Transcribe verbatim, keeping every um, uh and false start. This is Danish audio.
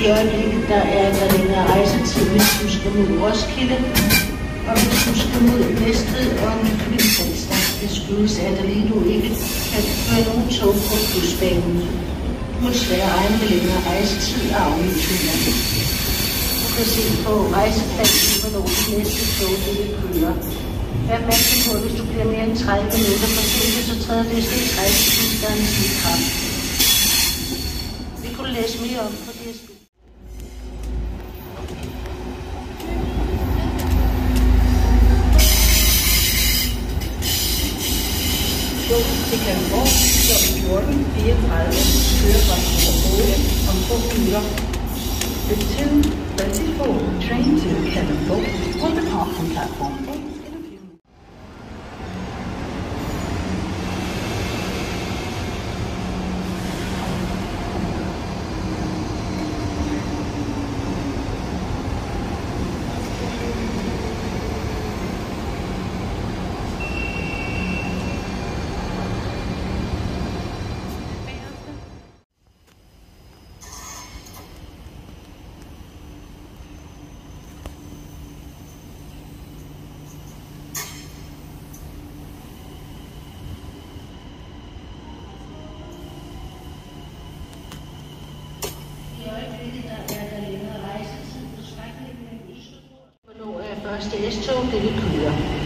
I øjeblikket der er der længere rejsetid, hvis du skal mod Roskilde, og hvis du skal mod Næstved og Nykøbing Falster. Det skyldes, at der lige nu ikke kan køre nogen tog på busbanen. Du må desværre regne med længere rejsetid og aflysninger. Du kan se på rejseplanen, hvornår det næste tog det vil køre. Vær opmærksom på, at hvis du bliver mere end tredive minutter forsinket, så træder D S B's rejsetilstanden i kraft. Vi kunne læse mere om på D S B. Det kan gå klokken fjorten fireogtredive, kører fra otte om to minutter. The two thirty-four train to Kalundborg will depart from platform eight. Hvornår er første S-tog, det vil køre.